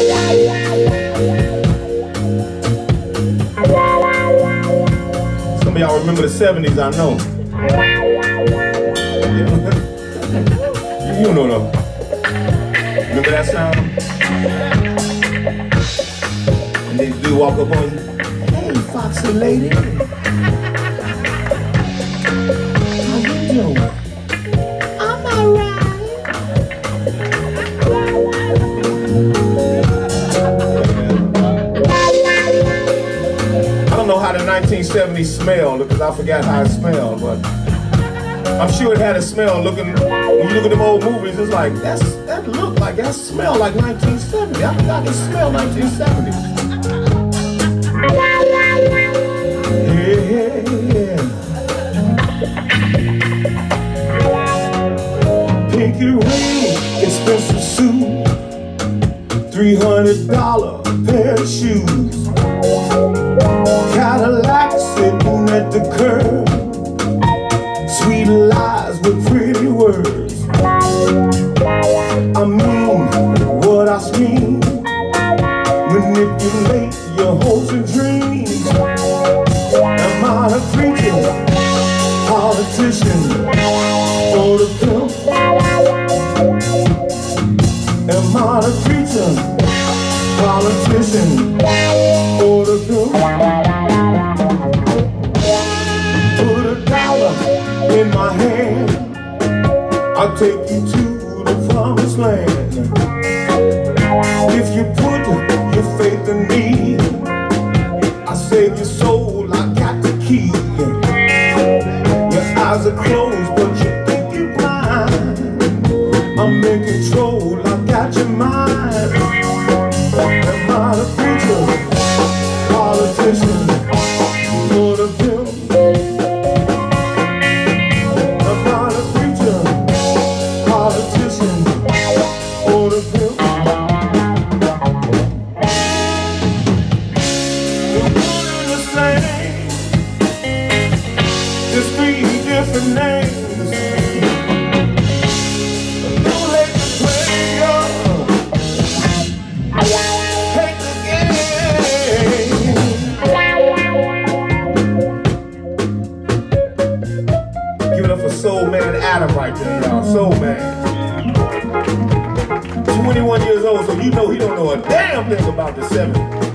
Some of y'all remember the 70s, I know. You know though. Remember that sound? And they do walk up on you. Hey, foxy lady. How you doing? I'm alright. I don't know how the 1970s smelled because I forgot how it smelled, but I'm sure it had a smell looking, when you look at them old movies, it's like, that looked like, that smelled like 1970. I forgot it smelled 1970. Yeah. Pinky ring, expensive suit, $300 pair of shoes, Cadillac sitting at the curb, sweet lies with pretty words. I mean what I scream, manipulate your hopes and dreams. Am I a preacher, politician, or the pimp? Am I a preacher, politician, or the pimp? Put $1 in my hand, I'll take you to the promised land. If you put your faith in me, I'll save your soul, I got the key. Your eyes are closed, but you think you're blind. I'm in control, I got your mind. Am I a preacher, politician, or the pimp? Soul Man Adam right there, y'all. Soul Man. 21 years old, so you know he don't know a damn thing about the 70s.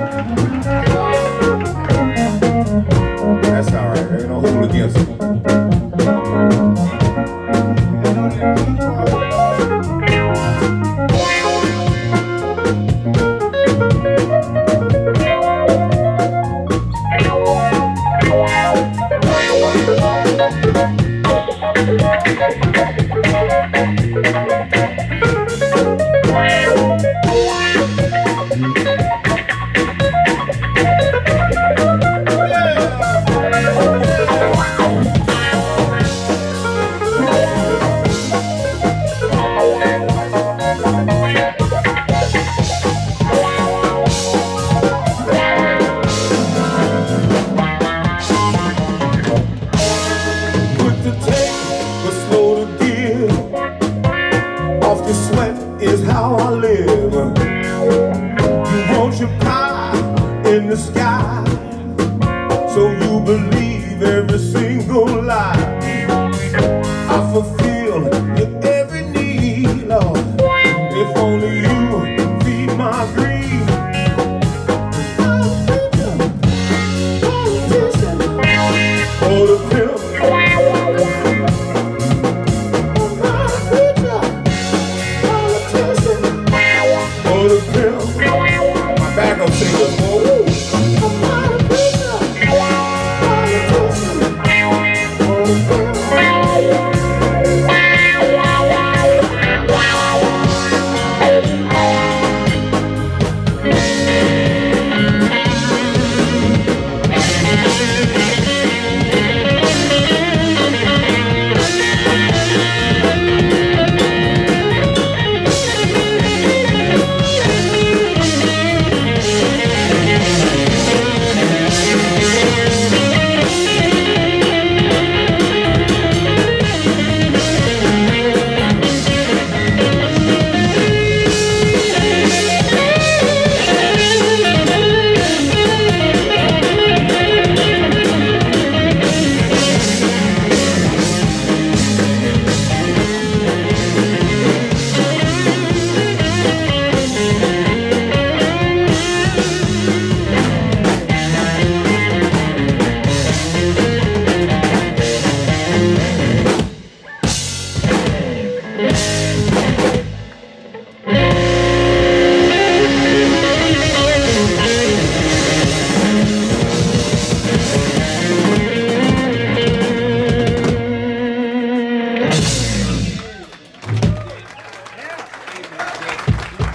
That's alright, there ain't no hold against him. Is how I live. You want your pie in the sky, so you believe every single lie. I fulfill your every need, Lord. If only you feed my greed. Oh, the pimp.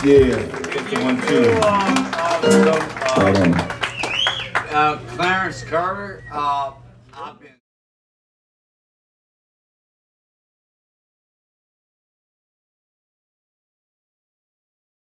Yeah, that's the one too. Clarence Carter, I've been